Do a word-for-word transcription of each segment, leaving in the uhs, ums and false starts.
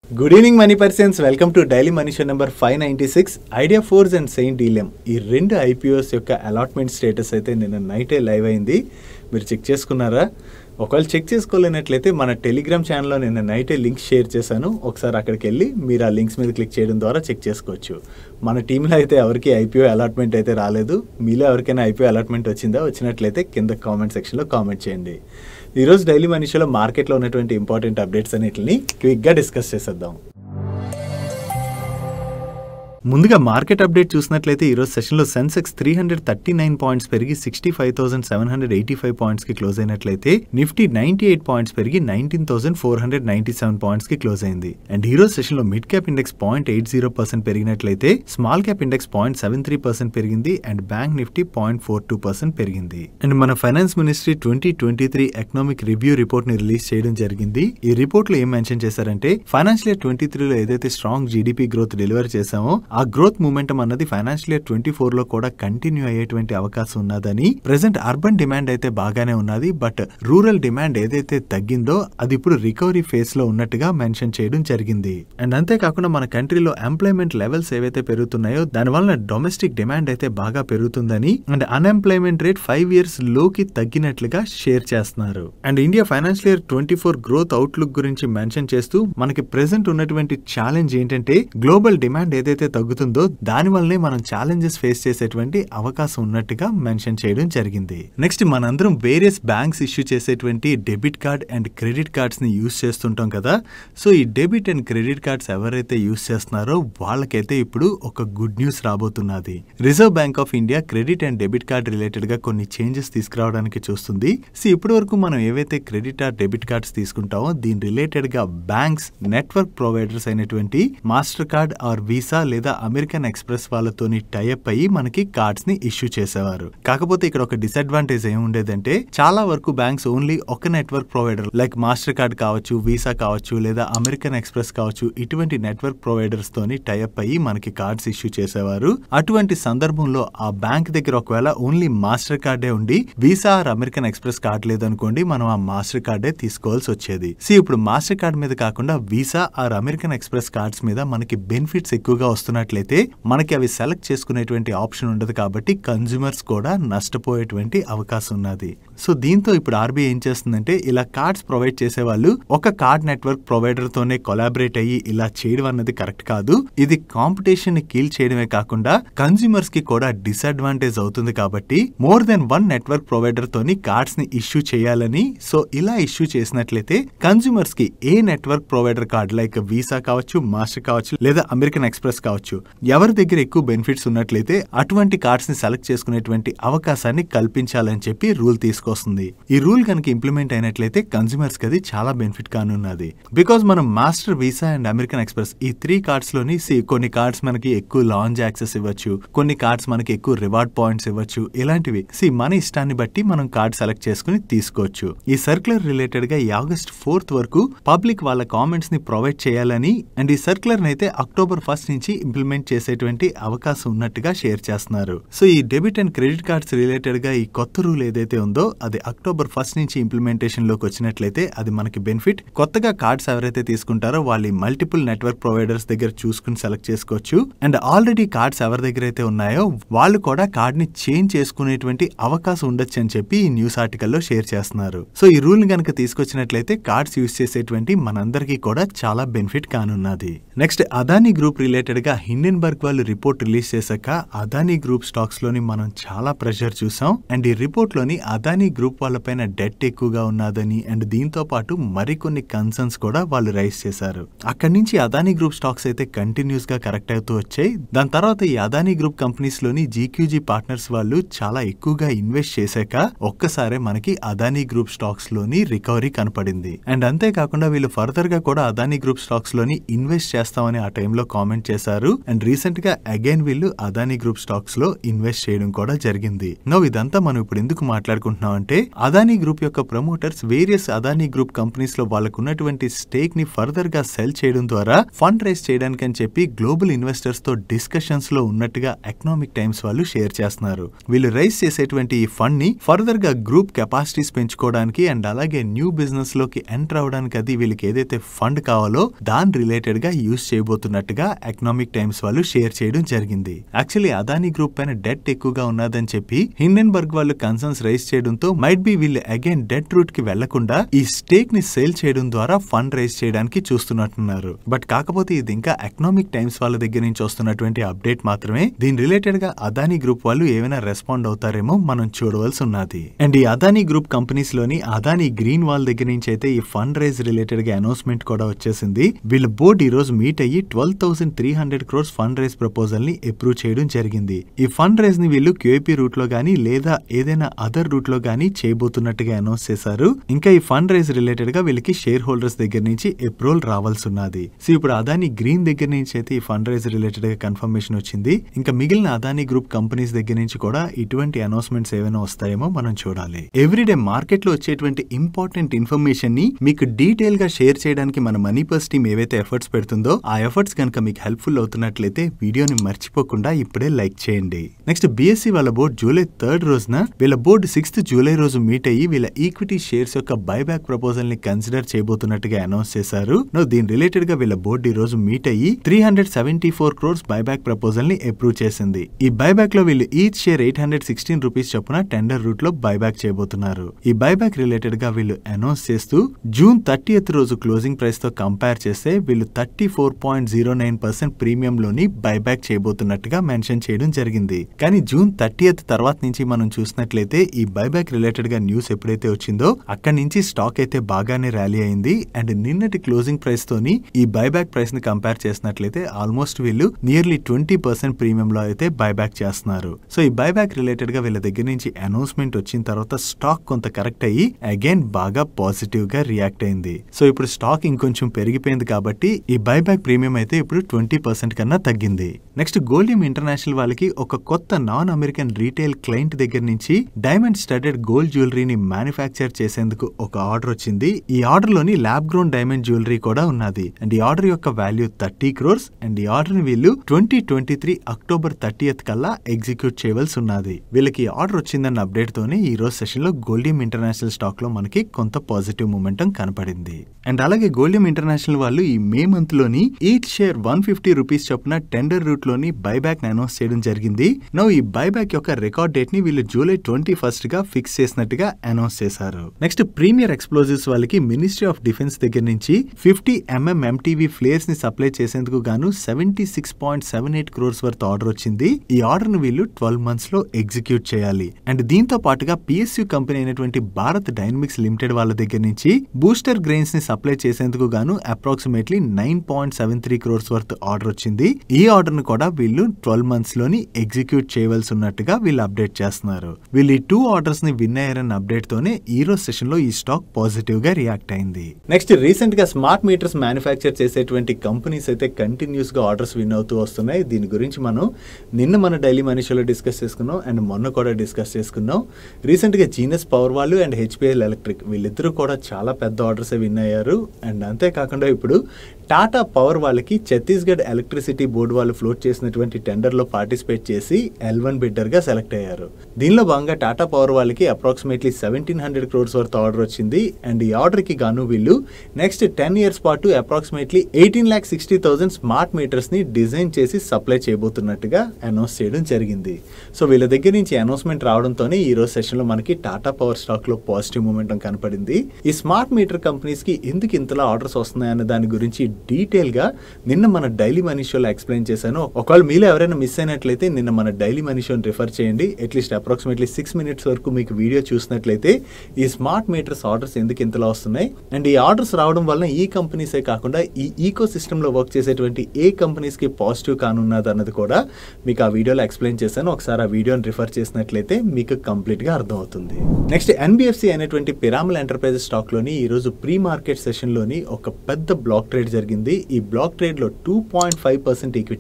Good evening money persons, welcome to daily money show number five ninety six. Idea forge and Cyient DLM ఈ రెండు IPOs యొక్క allotment status అయితే నిన్న నైటే live అయింది. మీరు చెక్ చేసుకున్నారా? ఒకవేళ చెక్ చేసుకోలేనట్లయితే మన టెలిగ్రామ్ ఛానల్లో నిన్న నైటే లింక్ షేర్ చేశాను. ఒకసారి అక్కడికి వెళ్ళి మీరు ఆ లింక్స్ మీద క్లిక్ చేయడం ద్వారా చెక్ చేసుకోవచ్చు. మన టీంలో అయితే ఎవరికి ఐపీఓ అలాట్మెంట్ అయితే రాలేదు. మీలో ఎవరికైనా ఐపీఓ అలాట్మెంట్ వచ్చిందా? వచ్చినట్లయితే కింద కామెంట్ సెక్షన్లో కామెంట్ చేయండి. ఈరోజు డైలీ మనీ షోలో మార్కెట్లో ఉన్నటువంటి ఇంపార్టెంట్ అప్డేట్స్ అన్నిటిని క్విక్గా డిస్కస్ చేసేద్దాం. ముందుగా మార్కెట్ అప్డేట్ చూసినట్లయితే ఈరోజు సెషన్లో Sensex three hundred thirty nine points పెరిగి sixty five thousand seven hundred eighty five points కి క్లోజ్ అయినట్లయితే నిఫ్టీ నైన్టీ ఎయిట్ పాయింట్స్ పెరిగి nineteen thousand four hundred ninety seven points కి క్లోజ్ అయింది. అండ్ ఈరోజు సెషన్లో mid cap index point eight zero percent పెరిగినట్లయితే small cap index point seven three percent పెరిగింది. And bank Nifty point four two percent పెరిగింది. And మన finance ministry twenty twenty three economic review report ని release చేయడం జరిగింది. ఈ report లో ఏం మెన్షన్ చేశారంటే ఫైనాన్షియల్ ఇయర్ ట్వంటీ త్రీలో ఏదైతే స్ట్రాంగ్ జీడీపీ గ్రోత్ డెలివర్ చేశామో ఆ గ్రోత్ మూమెంట్ అన్నది ఫైనాన్షియల్ ఇయర్ ట్వంటీ ఫోర్ లో కూడా కంటిన్యూ అయ్యేటువంటి అవకాశం ఉన్నదని, ప్రెసెంట్ అర్బన్ డిమాండ్ అయితే బాగానే ఉన్నది, బట్ రూరల్ డిమాండ్ ఏదైతే తగ్గిందో అది ఇప్పుడు రికవరీ ఫేజ్ లో ఉన్నట్టుగా మెన్షన్ చేయడం జరిగింది. అండ్ అంతేకాకుండా మన కంట్రీలో ఎంప్లాయ్మెంట్ లెవెల్స్ ఏవైతే పెరుగుతున్నాయో దాని వలన డొమెస్టిక్ డిమాండ్ అయితే బాగా పెరుగుతుందని, and unemployment rate five years లోకి తగ్గినట్లుగా షేర్ చేస్తున్నారు. And India financial year twenty four growth outlook గురించి మెన్షన్ చేస్తూ మనకి ప్రెసెంట్ ఉన్నటువంటి ఛాలెంజ్ ఏంటంటే గ్లోబల్ డిమాండ్ ఏదైతే తగ్గుతుందో దాని వల్లనే మనం ఛాలెంజెస్ ఫేస్ చేసేటువంటి అవకాశం ఉన్నట్టుగా మెన్షన్ చేయడం జరిగింది. నెక్స్ట్ మనందరం వేరియస్ బ్యాంక్స్ ఇష్యూ చేసేటువంటి debit card and credit cards ని యూజ్ చేస్తుంటాం కదా. సో ఈ డెబిట్ అండ్ క్రెడిట్ కార్డ్స్ ఎవరైతే యూజ్ చేస్తున్నారో వాళ్ళకైతే ఇప్పుడు ఒక గుడ్ న్యూస్ రాబోతున్నది. Reserve Bank of India credit and debit card related గా కొన్ని చేంజెస్ తీసుకురావడానికి చూస్తుంది. సో ఇప్పటి వరకు మనం ఏవైతే క్రెడిట్ ఆర్ డెబిట్ కార్డ్స్ తీసుకుంటామో దీని రిలేటెడ్ గా బ్యాంక్స్ నెట్వర్క్ ప్రొవైడర్స్ అయినటువంటి మాస్టర్ కార్డ్ ఆర్ వీసా లేదా అమెరికన్ ఎక్స్ప్రెస్ వాళ్ళతోని టైఅప్ అయ్యి మనకి కార్డ్స్ ని ఇష్యూ చేసేవారు. కాకపోతే ఇక్కడ ఒక డిసడ్వాంటేజ్ ఏముండేదంటే చాలా వరకు బ్యాంక్స్ ఓన్లీ ఒక network provider like Mastercard కావచ్చు, వీసా కావచ్చు లేదా అమెరికన్ ఎక్స్ప్రెస్ కావచ్చు, ఇటువంటి నెట్వర్క్ ప్రొవైడర్స్ తోని టైఅప్ అయ్యి మనకి కార్డ్స్ ఇష్యూ చేసేవారు. అటువంటి సందర్భంలో ఆ బ్యాంక్ దగ్గర ఒకవేళ ఓన్లీ మాస్టర్ కార్డే ఉండి Visa or American Express card లేదనుకోండి, మనం ఆ మాస్టర్ కార్డే తీసుకోవాల్సి వచ్చేది. సో ఇప్పుడు మాస్టర్ కార్డ్ మీద కాకుండా Visa or American Express cards మీద మనకి బెనిఫిట్స్ ఎక్కువగా వస్తున్నట్లయితే మనకి అవి సెలెక్ట్ చేసుకునేటువంటి ఆప్షన్ ఉండదు కాబట్టి కన్స్యూమర్స్ కూడా నష్టపోయేటువంటి అవకాశం ఉన్నది. సో దీంతో ఇప్పుడు ఆర్బీఐ ఏం చేస్తుందంటే ఇలా కార్డ్స్ ప్రొవైడ్ చేసే వాళ్ళు ఒక కార్డ్ నెట్వర్క్ ప్రొవైడర్ తోనే కొలాబరేట్ అయ్యి ఇలా చేయడం అన్నది కరెక్ట్ కాదు. ఇది కాంపిటీషన్ ని కీల్ చేయడమే కాకుండా కన్స్యూమర్స్ కి కూడా డిసడ్వాంటేజ్ అవుతుంది కాబట్టి more than one network provider తోని కార్డ్స్ ని ఇష్యూ చేయాలని, సో ఇలా ఇష్యూ చేసినట్లయితే కన్స్యూమర్స్ కి ఏ network provider card like Visa కావచ్చు, మాస్టర్ కావచ్చు లేదా అమెరికన్ ఎక్స్ప్రెస్ కావచ్చు, ఎవరి దగ్గర ఎక్కువ బెనిఫిట్స్ ఉన్నట్లయితే అటువంటి కార్డ్స్ ని సెలెక్ట్ చేసుకునేటువంటి అవకాశాన్ని కల్పించాలని చెప్పి రూల్ తీసుకొస్తుంది. ఈ రూల్ కనుక ఇంప్లిమెంట్ అయినట్లయితే కన్స్యూమర్స్ కి అది చాలా బెనిఫిట్ కానున్నది. బికాస్ మనం master, Visa and American Express ఈ త్రీ కార్డ్స్ లోని కొన్ని కార్డ్స్ మనకి ఎక్కువ లాంజ్ యాక్సెస్ ఇవ్వచ్చు, కొన్ని కార్డ్స్ మనకి ఎక్కువ రివార్డ్ పాయింట్స్ ఇవ్వచ్చు. ఇలాంటివి సి మన ఇష్టాన్ని బట్టి మనం కార్డ్ సెలెక్ట్ చేసుకుని తీసుకోవచ్చు. ఈ సర్క్యులర్ రిలేటెడ్ గా ఈ ఆగస్ట్ ఫోర్త్ వరకు పబ్లిక్ వాళ్ళ కామెంట్స్ ని ప్రొవైడ్ చేయాలని, అండ్ ఈ సర్క్యులర్ అయితే అక్టోబర్ ఫస్ట్ నుంచి ఇంప్లిమెంట్ చేసేటువంటి అవకాశం ఉన్నట్టుగా షేర్ చేస్తున్నారు. సో ఈ debit and credit cards related గా ఈ కొత్త రూల్ ఏదైతే ఉందో అది అక్టోబర్ ఫస్ట్ నుంచి ఇంప్లిమెంటేషన్ లోకి వచ్చినట్లయితే అది మనకి బెనిఫిట్. కొత్తగా కార్డ్స్ ఎవరైతే తీసుకుంటారో వాళ్ళు మల్టిపుల్ నెట్వర్క్ ప్రొవైడర్స్ దగ్గర చూసుకుని సెలెక్ట్ చేసుకోవచ్చు. అండ్ ఆల్రెడీ కార్డ్స్ ఎవరి దగ్గర అయితే ఉన్నాయో వాళ్ళు కూడా కార్డ్ ని చేంజ్ చేసుకునేటువంటి అవకాశం ఉండొచ్చు అని చెప్పి ఈ న్యూస్ ఆర్టికల్లో షేర్ చేస్తున్నారు. సో ఈ రూల్ ని కనుక తీసుకొచ్చినట్లయితే కార్డ్స్ యూజ్ చేసేటువంటి మనందరికీ కూడా చాలా బెనిఫిట్ కానున్నది. నెక్స్ట్ అదానీ గ్రూప్ రిలేటెడ్ గా హిండెన్బర్గ్ వాళ్ళు రిపోర్ట్ రిలీజ్ చేశాక అదానీ గ్రూప్ స్టాక్స్ లోని మనం చాలా ప్రెషర్ చూసాం. అండ్ ఈ రిపోర్ట్ లోని అదానీ గ్రూప్ వాళ్ళపైన డెట్ ఎక్కువగా ఉన్నదని అండ్ దీంతో పాటు మరికొన్ని కన్సర్న్స్ కూడా వాళ్ళు రైజ్ చేశారు. అక్కడి నుంచి అదానీ గ్రూప్ స్టాక్స్ అయితే కంటిన్యూస్ గా కరెక్ట్ అవుతూ వచ్చాయి. దాని తర్వాత ఈ అదానీ గ్రూప్ కంపెనీస్ లోని జీక్యూజీ పార్ట్నర్స్ వాళ్ళు చాలా ఎక్కువగా ఇన్వెస్ట్ చేశాక ఒక్కసారే మనకి అదానీ గ్రూప్ స్టాక్స్ లోని రికవరీ కనపడింది. అండ్ అంతేకాకుండా వీళ్ళు ఫర్దర్ గా కూడా అదానీ గ్రూప్ స్టాక్స్ లోని ఇన్వెస్ట్ చేస్తామని ఆ టైంలో కామెంట్ చేశారు. అండ్ రీసెంట్ గా అగైన్ వీళ్ళు అదానీ గ్రూప్ స్టాక్స్ లో ఇన్వెస్ట్ చేయడం కూడా జరిగింది. నో ఇదంతా మనం ఇప్పుడు ఎందుకు మాట్లాడుకుంటున్నాం అంటే అదానీ గ్రూప్ యొక్క promoters various Adani group companies లో వాళ్ళకు ఉన్నటువంటి స్టేక్ ని ఫర్దర్ గా సెల్ చేయడం ద్వారా ఫండ్ రైజ్ చేయడానికి అని చెప్పి గ్లోబల్ ఇన్వెస్టర్స్ తో డిస్కషన్స్ లో ఉన్నట్టుగా ఎకనామిక్ టైమ్స్ వాళ్ళు షేర్ చేస్తున్నారు. వీళ్ళు రైజ్ చేసేటువంటి ఈ ఫండ్ ని ఫర్దర్ గా గ్రూప్ కెపాసిటీస్ పెంచుకోవడానికి అండ్ అలాగే న్యూ బిజినెస్ లోకి ఎంటర్ అవడానికి అది వీళ్ళకి ఏదైతే ఫండ్ కావాలో దాని రిలేటెడ్ గా యూజ్ చేయబోతున్నట్టుగా ఎకనామిక్ టైమ్స్ వాళ్ళు షేర్ చేయడం జరిగింది. యాక్చువల్లీ అదానీ గ్రూప్ పైన డెట్ ఎక్కువగా ఉన్నదని చెప్పి హిండెన్బర్గ్ వాళ్ళు కన్సర్న్స్ రైజ్ చేయడంతో మైట్ బి వీళ్ళు అగైన్ డెట్ రూట్ కి వెళ్లకుండా ఈ స్టేక్ ని సేల్ చేయడం ద్వారా ఫండ్ రైజ్ చేయడానికి చూస్తున్నట్టున్నారు. బట్ కాకపోతే ఇది ఇంకా ఎకనామిక్ టైమ్స్ వాళ్ళ దగ్గర నుంచి వస్తున్నటువంటి అప్డేట్ మాత్రమే. దీని రిలేటెడ్ గా అదానీ గ్రూప్ వాళ్ళు ఏమైనా రెస్పాండ్ అవుతారేమో మనం చూడవలసి ఉన్నది. అండ్ ఈ అదానీ గ్రూప్ కంపెనీస్ లోని అదానీ గ్రీన్ వాల్ దగ్గర నుంచి అయితే ఈ ఫండ్ రైజ్ రిలేటెడ్ గా అనౌన్స్మెంట్ కూడా వచ్చేసింది. వీళ్ళ బోర్డు ఈ రోజు మీట్ అయ్యి twelve thousand three hundred crores fund raise proposal ని అప్రూవ్ చేయడం జరిగింది. ఈ ఫండ్ రైజ్ ని వీళ్ళు క్యూఐపీ రూట్ లో గానీ లేదా ఏదైనా అదర్ రూట్ లో గానీ చేయబోతున్నట్టుగా అనౌన్స్ చేశారు. ఇంకా ఈ ఫండ్ రైజ్ రిలేటెడ్ గా వీళ్ళకి షేర్ హోల్డర్స్ దగ్గర నుంచి అప్రూవల్ రావాల్సి ఉన్నది. సో ఇప్పుడు అదానీ గ్రీన్ దగ్గర నుంచి అయితే ఈ ఫండ్ రైజ్ రిలేటెడ్ గా కన్ఫర్మేషన్ వచ్చింది. ఇంకా మిగిలిన అదానీ గ్రూప్ కంపెనీస్ దగ్గర నుంచి కూడా ఇటువంటి అనౌన్స్మెంట్స్ ఏమైనా వస్తాయేమో మనం చూడాలి. ఎవ్రీడే మార్కెట్ లో వచ్చేటువంటి ఇంపార్టెంట్ ఇన్ఫర్మేషన్ ని మీకు డీటెయిల్ గా షేర్ చేయడానికి మన మనీ పర్స్ టీమ్ ఏవైతే ఎఫర్ట్స్ పెడుతుందో ఆ ఎఫర్ట్స్ కనుక మీకు హెల్ప్ఫుల్ అవుతున్నట్లయితే వీడియోని మర్చిపోకుండా ఇప్పుడే లైక్ చేయండి. నెక్స్ట్ బిఎస్సి వాళ్ళ బోర్డు జూలై థర్డ్ రోజున వీళ్ళ బోర్డు సిక్స్త్ జూలై రోజు మీట్ అయ్యి వీళ్ళ ఈక్విటీ షేర్స్ యొక్క బైబ్యాక్ ప్రపోజల్ ని కన్సిడర్ చేయబోతున్నట్టుగా అనౌన్స్ చేశారు. నో దీని రిలేటెడ్ గా వీళ్ళ బోర్డు ఈ రోజు మీట్ అయ్యి three hundred seventy four crores buyback proposal ని అప్రూవ్ చేసింది. ఈ బైబ్యాక్ లో వీళ్ళు each share eight hundred sixteen rupees చొప్పున టెండర్ రూట్ లో బైబ్యాక్ చేయబోతున్నారు. ఈ బైబ్యాక్ రిలేటెడ్ గా వీళ్ళు అనౌన్స్ చేస్తూ జూన్ థర్టీయత్ రోజు క్లోజింగ్ ప్రైస్ తో కంపేర్ చేస్తే వీళ్ళు thirty four point zero nine percent premium లోని బైబ్యాక్ చేయబోతున్నట్టుగా మెన్షన్ చేయడం జరిగింది. కానీ జూన్ థర్టీయత్ తర్వాత నుంచి మనం చూసినట్లయితే ఈ బైబ్యాక్ రిలేటెడ్ గా న్యూస్ ఎప్పుడైతే వచ్చిందో అక్కడి నుంచి స్టాక్ అయితే బాగానే ర్యాలీ అయింది. అండ్ నిన్నటి క్లోజింగ్ ప్రైస్ తోని ఈ బైబ్యాక్ ప్రైస్ ని కంపేర్ చేసినట్లయితే ఆల్మోస్ట్ వీళ్ళు నియర్లీ ట్వంటీ పర్సెంట్ ప్రీమియం లో అయితే బైబ్యాక్ చేస్తున్నారు. సో ఈ బైబ్యాక్ రిలేటెడ్ గా వీళ్ళ దగ్గర నుంచి అనౌన్స్మెంట్ వచ్చిన తర్వాత స్టాక్ కొంత కరెక్ట్ అయ్యి అగైన్ బాగా పాజిటివ్ గా రియాక్ట్ అయింది. సో ఇప్పుడు స్టాక్ ఇంకొంచెం పెరిగిపోయింది కాబట్టి ఈ బైబ్యాక్ ప్రీమియం అయితే ఇప్పుడు ట్వంటీ పర్సెంట్ కన్నా తగ్గింది. నెక్స్ట్ గోల్డియం ఇంటర్నేషనల్ వాళ్ళకి ఒక కొత్త నాన్ అమెరికన్ రీటైల్ క్లయింట్ దగ్గర నుంచి డైమండ్ స్టడెడ్ గోల్డ్ జ్యువెలరీని మ్యానుఫ్యాక్చర్ చేసేందుకు ఒక ఆర్డర్ వచ్చింది. ఈ ఆర్డర్ లోని ల్యాబ్ గ్రోన్ డైమండ్ జ్యువెలరీ కూడా ఉన్నది. అండ్ ఈ ఆర్డర్ యొక్క వాల్యూ థర్టీ క్రోర్స్ అండ్ ఈ ఆర్డర్ ని వీళ్ళు twenty twenty three October thirtieth కల్లా ఎగ్జిక్యూట్ చేయవలసి ఉన్నది. వీళ్ళకి ఆర్డర్ వచ్చిందన్న అప్డేట్ తోనే ఈ రోజు సెషన్ లో గోల్డియం ఇంటర్నేషనల్ స్టాక్ లో మనకి కొంత పాజిటివ్ మూమెంటం కనపడింది. అండ్ అలాగే గోల్డియం ఇంటర్నేషనల్ వాళ్ళు ఈ మే మంత్ లోని each share one fifty rupees చొప్పున టెండర్ రూట్ లోని బైబ్యాక్ అనౌన్స్ చేయడం జరిగింది. నో ఈ బైబ్యాక్ యొక్క రికార్డ్ డేట్ ని వీళ్ళు జూలై ట్వంటీ ఫస్ట్ గా ఫిక్స్ చేసినట్టుగా అనౌన్స్ చేశారు. నెక్స్ట్ ప్రీమియర్ ఎక్స్ప్లోజివ్స్ వాళ్ళకి మినిస్ట్రీ ఆఫ్ డిఫెన్స్ దగ్గర నుంచి ఫిఫ్టీ ఎంఎం ఎంటీవీ ఫ్లేర్స్ ని సప్లై చేసేందుకు గాను seventy six point seven eight crores worth order వచ్చింది. ఈ ఆర్డర్ ను వీళ్ళు ట్వెల్వ్ మంత్స్ లో ఎగ్జిక్యూట్ చేయాలి. అండ్ దీంతో పాటుగా పిఎస్యు కంపెనీ అయినటువంటి భారత్ డైనమిక్స్ లిమిటెడ్ వాళ్ళ దగ్గర నుంచి బూస్టర్ గ్రెయిన్స్ ని సప్లై చేసేందుకు గాను approximately nine point seven three crores worth order వచ్చింది. ఈ ఆర్డర్ ను కూడా వీళ్ళు ట్వెల్వ్ మంత్స్ లోని ఎగ్జిక్యూట్ చేయవలసి ఉన్నట్టుగా వీళ్ళు అప్డేట్ చేస్తున్నారు. వీళ్ళు ఈ టూ ఆర్డర్స్ ని విన్ అయ్యారన్న అప్డేట్ తోనే ఈ రోజు సెషన్ లో ఈ స్టాక్ పాజిటివ్ గా రియాక్ట్ అయింది. నెక్స్ట్ రీసెంట్ గా స్మార్ట్ మీటర్స్ మ్యానుఫ్యాక్చర్ చేసేటువంటి కంపెనీస్ అయితే కంటిన్యూస్ గా ఆర్డర్స్ విన్ అవుతూ వస్తున్నాయి. దీని గురించి మనం నిన్న మన డైలీ మనీ షోలో డిస్కస్ చేసుకున్నాం అండ్ మొన్న కూడా డిస్కస్ చేసుకున్నాం. రీసెంట్ గా జీనస్ పవర్ వాళ్ళు అండ్ హెచ్పిఎల్ ఎలక్ట్రిక్ వీళ్ళిద్దరూ కూడా చాలా పెద్ద ఆర్డర్స్ విన్ అయ్యారు. అండ్ అంతేకాకుండా ఇప్పుడు టాటా పవర్ వాళ్ళకి ఛత్తీస్గఢ్ ఎలక్ట్రిసిటీ బోర్డు వాళ్ళు ఫ్లోట్ చేసినటువంటి టెండర్ లో పార్టిసిపేట్ చేసి ఎల్ వన్ బిడ్డర్ గా సెలెక్ట్ అయ్యారు. దీనిలో భాగంగా టాటా పవర్ వాళ్ళకి approximately seventeen hundred crores worth order వచ్చింది. అండ్ ఈ ఆర్డర్ కి గాను వీళ్ళు నెక్స్ట్ టెన్ ఇయర్స్ పాటు approximately eighteen lakh sixty thousand smart meters ని డిజైన్ చేసి సప్లై చేయబోతున్నట్టుగా అనౌన్స్ చేయడం జరిగింది. సో వీళ్ళ దగ్గర నుంచి అనౌన్స్మెంట్ రావడంతోనే ఈ రోజు సెషన్ లో మనకి టాటా పవర్ స్టాక్ లో పాజిటివ్ మూమెంటం కనపడింది. ఈ స్మార్ట్ మీటర్ కంపెనీస్ కి ఎందుకు ఇంతలా ఆర్డర్స్ వస్తున్నాయన్న దాని గురించి డీటెయిల్ గా నిన్న మన డైలీ మనీ షోలో ఎక్స్ప్లెయిన్ చేశాను. ఒకవేళ మీలో ఎవరైనా మిస్ అయినట్లయితే నిన్న మన డైలీ మనీ షోని రిఫర్ చేయండి. అట్లీస్ట్ అప్రాక్సిమేట్లీ సిక్స్ మినిట్స్ వరకు మీకు వీడియో చూసినట్లయితే ఈ స్మార్ట్ మీటర్స్ ఆర్డర్స్ ఎందుకు ఇంతలా వస్తున్నాయి అండ్ ఈ ఆర్డర్స్ రావడం వలన ఈ కంపెనీసే కాకుండా ఈ ఈకో సిస్టమ్ లో వర్క్ చేసేటువంటి ఏ కంపెనీస్ కి పాజిటివ్ కానున్నది అన్నది కూడా మీకు ఆ వీడియోలో ఎక్స్ప్లెయిన్ చేశాను. ఒకసారి ఆ వీడియోని రిఫర్ చేసినట్లయితే మీకు కంప్లీట్ గా అర్థమవుతుంది. నెక్స్ట్ ఎన్బిఎఫ్సి అయినటువంటి పిరామల్ ఎంటర్ప్రైజెస్ స్టాక్ లోని ఈ రోజు ప్రీ మార్కెట్ సెషన్ లోని ఒక పెద్ద బ్లాక్ ట్రేడ్ జరిగింది. ఈ బ్లాక్ ట్రేడ్ లో two point five percent equity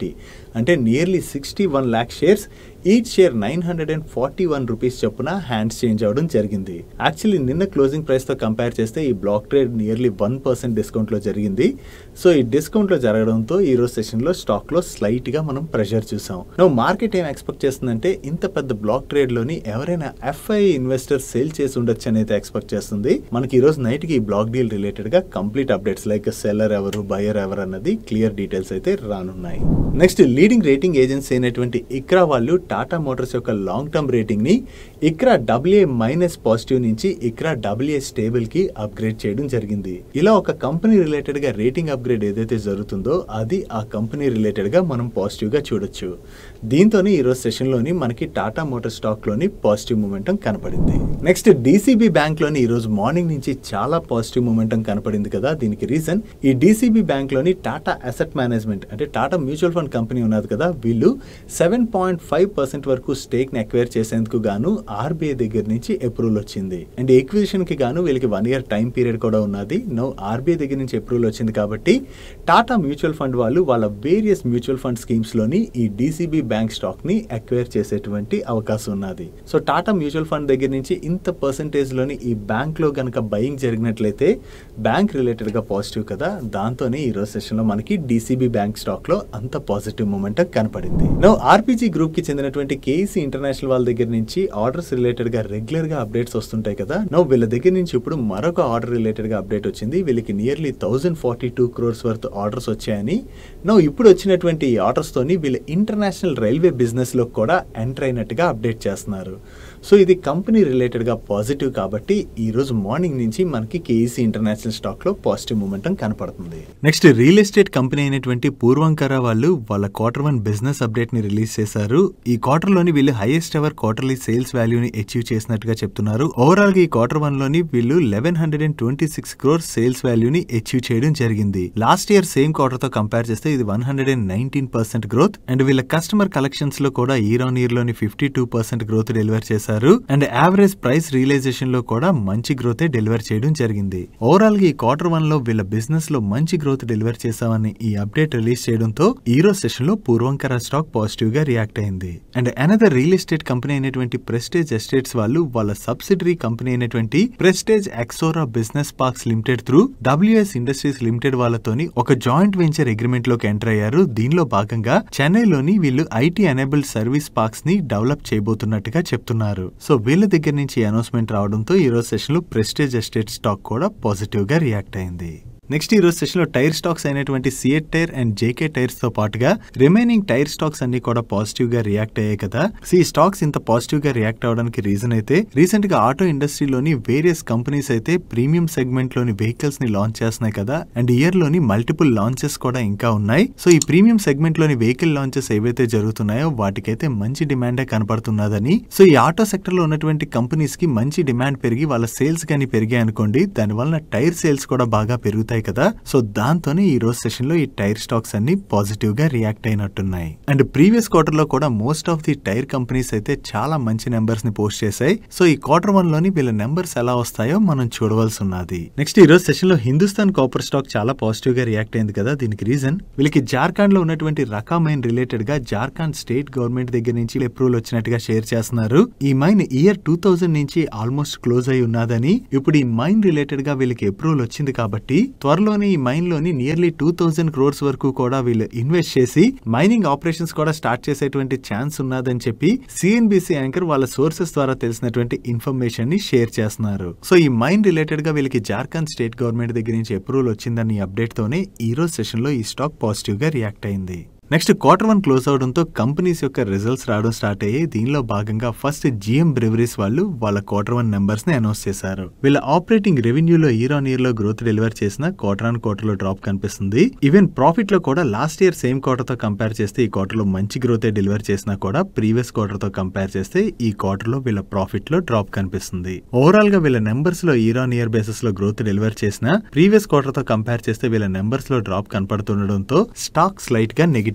అంటే nearly sixty one lakh shares, each share nine hundred and forty one rupees చొప్పున హ్యాండ్స్ చేంజ్ అవడం జరిగింది. యాక్చువల్లీ నిన్న క్లోజింగ్ ప్రైస్ తో కంపేర్ చేస్తే ఈ block trade nearly one percent discount లో జరిగింది. సో ఈ డిస్కౌంట్ లో జరగడంతో ఈ రోజు సెషన్ లో స్టాక్ లో స్లైట్ గా మనం ప్రెషర్ చూసాం. నువ్వు మార్కెట్ ఏం ఎక్స్పెక్ట్ చేస్తుందంటే ఇంత పెద్ద బ్లాక్ ట్రేడ్ లోని ఎవరైనా ఎఫ్ఐ ఇన్వెస్టర్ సేల్ చేసి ఉండొచ్చు అని అయితే ఎక్స్పెక్ట్ చేస్తుంది. మనకి ఈ రోజు నైట్ కి ఈ బ్లాక్ డీల్ రిలేటెడ్ గా కంప్లీట్ అప్డేట్స్ లైక్ సెల్లర్ ఎవరు, బయర్ ఎవరు అన్నది క్లియర్ డీటెయిల్స్ అయితే రానున్నాయి. నెక్స్ట్ లీడింగ్ రేటింగ్ ఏజెన్సీ అయినటువంటి ఇక్రా వాళ్ళు టాటా మోటార్స్ యొక్క లాంగ్ టర్మ్ రేటింగ్ ని ఇక్రా డబ్ల్యూఏ మైనస్ పాజిటివ్ నుంచి ఇక్రా డబ్ల్యూఏ స్టేబుల్ కి అప్గ్రేడ్ చేయడం జరిగింది. ఇలా ఒక కంపెనీ రిలేటెడ్ గా రేటింగ్ అప్గ్రేడ్ ఏదైతే జరుగుతుందో అది ఆ కంపెనీ రిలేటెడ్ గా మనం పాజిటివ్ గా చూడొచ్చు. దీంతోనే ఈ రోజు సెషన్ లోని మనకి టాటా మోటార్ స్టాక్ లోని పాజిటివ్ మూమెంటం కనపడింది. నెక్స్ట్ డీసీబీ బ్యాంక్ లోని ఈ రోజు మార్నింగ్ నుంచి చాలా పాజిటివ్ మూమెంటం కనపడింది కదా. దీనికి రీజన్ ఈ డీసీబీ బ్యాంక్ లోని టాటా అసెట్ మేనేజ్మెంట్ అంటే టాటా మ్యూచువల్ ఫండ్ కంపెనీ ఉన్నది కదా, వీళ్ళు సెవెన్ పాయింట్ ఫైవ్ పర్సెంట్ వరకు స్టేక్ ని అక్వైర్ చేసేందుకు గాను ఆర్బీఐ దగ్గర నుంచి అప్రూవల్ వచ్చింది. అండ్ ఎక్విజిషన్ కి గాను వీళ్ళకి వన్ ఇయర్ టైం పీరియడ్ కూడా ఉన్నది. నో ఆర్బీఐ దగ్గర నుంచి అప్రూవల్ వచ్చింది కాబట్టి టాటా మ్యూచువల్ ఫండ్ వాళ్ళు వాళ్ళ వేరియస్ మ్యూచువల్ ఫండ్ స్కీమ్స్ లోని ఈ డీసీబీ బ్యాంక్ స్టాక్ ని అక్వైర్ చేసేటువంటి అవకాశం ఉన్నది. సో టాటా మ్యూచువల్ ఫండ్ దగ్గర నుంచి ఇంత పర్సెంటేజ్ లోని ఈ బ్యాంక్ లో గనక బయింగ్ జరిగినట్లయితే బ్యాంక్ రిలేటెడ్ గా పాజిటివ్ కదా. దాంతోనే ఈ రోజు సెషన్ లో మనకి డీసీబీ బ్యాంక్ స్టాక్ లో అంత పాజిటివ్ మూమెంట్ కనపడింది. నో ఆర్పీజీ గ్రూప్ కి చెందినటువంటి కేఈసీ ఇంటర్నేషనల్ వాళ్ళ దగ్గర నుంచి ఆర్డర్స్ రిలేటెడ్ గా రెగ్యులర్ గా అప్డేట్స్ వస్తుంటాయి కదా. నో వీళ్ళ దగ్గర నుంచి ఇప్పుడు మరొక ఆర్డర్ రిలేటెడ్ గా అప్డేట్ వచ్చింది. వీళ్ళకి nearly thousand forty two crores worth orders వచ్చాయని. నో ఇప్పుడు వచ్చినటువంటి ఈ ఆర్డర్స్ తోని వీళ్ళ ఇంటర్నేషనల్ రైల్వే బిజినెస్ లో కూడా ఎంటర్ అయినట్టుగా అప్డేట్ చేస్తున్నారు. సో ఇది కంపెనీ రిలేటెడ్ గా పాజిటివ్ కాబట్టి ఈ రోజు మార్నింగ్ నుంచి మనకి కేఈసీ ఇంటర్నేషనల్ స్టాక్ లో పాజిటివ్ మూమెంటం కనపడుతుంది. నెక్స్ట్ రియల్ ఎస్టేట్ కంపెనీ అయినటువంటి పూర్వంకర వాళ్ళు వాళ్ళ క్వార్టర్ వన్ బిజినెస్ అప్డేట్ ని రిలీజ్ చేశారు. ఈ క్వార్టర్ లోని వీళ్ళు హైయెస్ట్ ఎవర్ క్వార్టర్లీ సేల్స్ వాల్యూని అచీవ్ చేసినట్టుగా చెప్తున్నారు. ఓవరాల్ గా ఈ క్వార్టర్ వన్ లోని వీళ్ళు eleven hundred and twenty six crore sales వాల్యూని అచీవ్ చేయడం జరిగింది. లాస్ట్ ఇయర్ సేమ్ క్వార్టర్ తో కంపేర్ చేస్తే ఇది one hundred and nineteen percent growth. And వీళ్ళ కస్టమర్ కలెక్షన్స్ లో కూడా ఇయర్ ఆన్ ఇయర్ లోని fifty two percent growth deliver చేశారు. అండ్ యావరేజ్ ప్రైస్ రియలైజేషన్ లో కూడా మంచి గ్రోత్ డెలివర్ చేయడం జరిగింది. ఓవరాల్ గా ఈ క్వార్టర్ వన్ లో వీళ్ళ బిజినెస్ లో మంచి గ్రోత్ డెలివర్ చేశామని ఈ అప్డేట్ రిలీజ్ చేయడంతో ఈ రోజు సెషన్ లో పూర్వంకర స్టాక్ పాజిటివ్ గా రియాక్ట్ అయింది. And another real estate company అయినటువంటి ప్రెస్టేజ్ ఎస్టేట్స్ వాళ్ళు వాళ్ళ సబ్సిడరీ కంపెనీ అయినటువంటి ప్రెస్టేజ్ ఎక్సోరా బిజినెస్ పార్క్స్ లిమిటెడ్ త్రూ డబ్ల్యూఎస్ ఇండస్ట్రీస్ లిమిటెడ్ వాళ్ళతోని ఒక జాయింట్ వెంచర్ అగ్రిమెంట్ లోకి ఎంటర్ అయ్యారు. దీనిలో భాగంగా చెన్నైలోని వీళ్ళు ఐటీ ఎనేబుల్డ్ సర్వీస్ పార్క్స్ ని డెవలప్ చేయబోతున్నట్టుగా చెప్తున్నారు. సో వీళ్ళ దగ్గర నుంచి అనౌన్స్మెంట్ రావడంతో ఈ రోజు సెషన్ లో ప్రెస్టేజ్ ఎస్టేట్ స్టాక్ కూడా పాజిటివ్ గా రియాక్ట్ అయింది. నెక్స్ట్ ఈ రోజు సెషన్ లో టైర్ స్టాక్స్ అయినటువంటి సిఎట్ టైర్ అండ్ జేకే టైర్స్ తో పాటుగా రిమైనింగ్ టైర్ స్టాక్స్ అన్ని కూడా పాజిటివ్ గా రియాక్ట్ అయ్యాయి కదా. సో ఈ స్టాక్స్ ఇంత పాజిటివ్ గా రియాక్ట్ అవడానికి రీజన్ అయితే రీసెంట్ గా ఆటో ఇండస్ట్రీలోని వేరియస్ కంపెనీస్ అయితే ప్రీమియం సెగ్మెంట్ లోని వెహికల్స్ ని లాంచ్ చేస్తున్నాయి కదా. అండ్ ఇయర్ లోని మల్టిపుల్ లాంచెస్ కూడా ఇంకా ఉన్నాయి. సో ఈ ప్రీమియం సెగ్మెంట్ లోని వెహికల్ లాంచెస్ ఏవైతే జరుగుతున్నాయో వాటికైతే మంచి డిమాండే కనపడుతున్నదని. సో ఈ ఆటో సెక్టర్ లో ఉన్నటువంటి కంపెనీస్ కి మంచి డిమాండ్ పెరిగి వాళ్ళ సేల్స్ గానీ పెరిగాయి అనుకోండి, దాని వలన టైర్ సేల్స్ కూడా బాగా పెరుగుతాయి కదా. సో దాంతోనే ఈ రోజు సెషన్ లో ఈ టైర్ స్టాక్స్ అన్ని పాజిటివ్ గా రియాక్ట్ అయినట్టున్నాయి. అండ్ ప్రీవియస్ క్వార్టర్ లో కూడా most of the tyre companies అయితే చాలా మంచి నెంబర్స్ ని పోస్ట్ చేశాయి. సో ఈ క్వార్టర్ వన్ లోని వీళ్ళ నెంబర్స్ ఎలా వస్తాయో మనం చూడవలసి ఉన్నది. నెక్స్ట్ ఈ రోజు సెషన్ లో హిందుస్థాన్ కాపర్ స్టాక్ చాలా పాజిటివ్ గా రియాక్ట్ అయింది కదా. దీనికి రీజన్ వీళ్ళకి జార్ఖండ్ లో ఉన్నటువంటి రకా మైన్ రిలేటెడ్ గా జార్ఖండ్ స్టేట్ గవర్నమెంట్ దగ్గర నుంచి అప్రూవల్ వచ్చినట్టుగా షేర్ చేస్తున్నారు. ఈ మైన్ ఇయర్ టూ థౌసండ్ నుంచి ఆల్మోస్ట్ క్లోజ్ అయి ఉన్నదని. ఇప్పుడు ఈ మైన్ రిలేటెడ్ గా వీళ్ళకి అప్రూవల్ వచ్చింది కాబట్టి త్వరలోనే ఈ మైన్ లోని నియర్లీ టూ థౌసండ్ క్రోర్స్ వరకు కూడా వీళ్ళు ఇన్వెస్ట్ చేసి మైనింగ్ ఆపరేషన్స్ కూడా స్టార్ట్ చేసేటువంటి ఛాన్స్ ఉన్నదని చెప్పి సిఎన్బిసి యాంకర్ వాళ్ళ సోర్సెస్ ద్వారా తెలిసినటువంటి ఇన్ఫర్మేషన్ ని షేర్ చేస్తున్నారు. సో ఈ మైన్ రిలేటెడ్ గా వీళ్ళకి జార్ఖండ్ స్టేట్ గవర్నమెంట్ దగ్గర నుంచి అప్రూవల్ వచ్చిందని అప్డేట్ తోనే ఈ రోజు సెషన్ లో ఈ స్టాక్ పాజిటివ్ గా రియాక్ట్ అయింది. నెక్స్ట్ క్వార్టర్ వన్ క్లోజ్ అవడంతో కంపెనీస్ యొక్క రిజల్ట్స్ రావడం స్టార్ట్ అయ్యాయి. దీనిలో భాగంగా ఫస్ట్ జిఎం బ్రెవరీస్ వాళ్ళు వాళ్ళ క్వార్టర్ వన్ నెంబర్స్ ని అనౌన్స్ చేశారు. వీళ్ళ ఆపరేటింగ్ రెవెన్యూలో ఇయర్ ఆన్ ఇయర్ లో గ్రోత్ డెలివర్ చేసిన క్వార్టర్ ఆన్ క్వార్టర్ లో డ్రాప్ కనిపిస్తుంది. ఈవెన్ ప్రాఫిట్ లో కూడా లాస్ట్ ఇయర్ సేమ్ క్వార్టర్ తో కంపేర్ చేస్తే ఈ క్వార్టర్ లో మంచి గ్రోత్ డెలివర్ చేసినా కూడా ప్రీవియస్ క్వార్టర్ తో కంపేర్ చేస్తే ఈ క్వార్టర్ లో వీళ్ళ ప్రాఫిట్ లో డ్రాప్ కనిపిస్తుంది. ఓవరాల్ గా వీళ్ళ నెంబర్స్ లో ఇయర్ ఆన్ ఇయర్ బేసిస్ లో గ్రోత్ డెలివర్ చేసిన ప్రీవియస్ క్వార్టర్ తో కంపేర్ చేస్తే వీళ్ళ నెంబర్స్ లో డ్రాప్ కనపడుతుండడంతో స్టాక్ స్లైట్ గా నెగిటివ్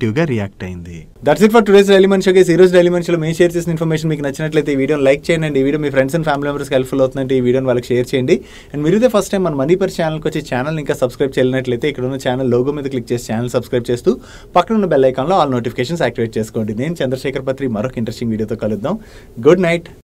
నెగిటివ్ గా రియాక్ట్ అయింది. That's it for today's daily మనిషి. ఈ రోజు డైలీ మనిషిలో మేము షేర్ చేసిన ఇన్ఫర్మేషన్ మీకు నచ్చినట్లయితే ఈ వీడియోని లైక్ చేయండి అండ్ ఈ వీడియో మీ ఫ్రెండ్స్ అండ్ ఫ్యామిలీ మెంబర్స్కి హెల్ప్ఫుల్ అవుతుందంటే ఈ వీడియోని వాళ్ళకి షేర్ చేయండి. అండ్ మీరు ఇదే ఫస్ట్ టైం మన మనీ పర్ ఛానల్కి వచ్చి ఛానల్ ఇంకా సబ్స్క్రైబ్ చేయనట్లయితే ఇక్కడ ఉన్న ఛానల్ లోగో మీద క్లిక్ చేసి ఛానల్ సబ్స్క్రైబ్ చేస్తూ పక్కన ఉన్న బెల్ ఐకాన్లో ఆల్ నోటిఫికేషన్స్ యాక్టివేట్ చేసుకోండి. నేను చంద్రశేఖర్ పత్రి మరొక ఇంట్రెస్టింగ్ వీడియోతో కలుద్దాం. Good night.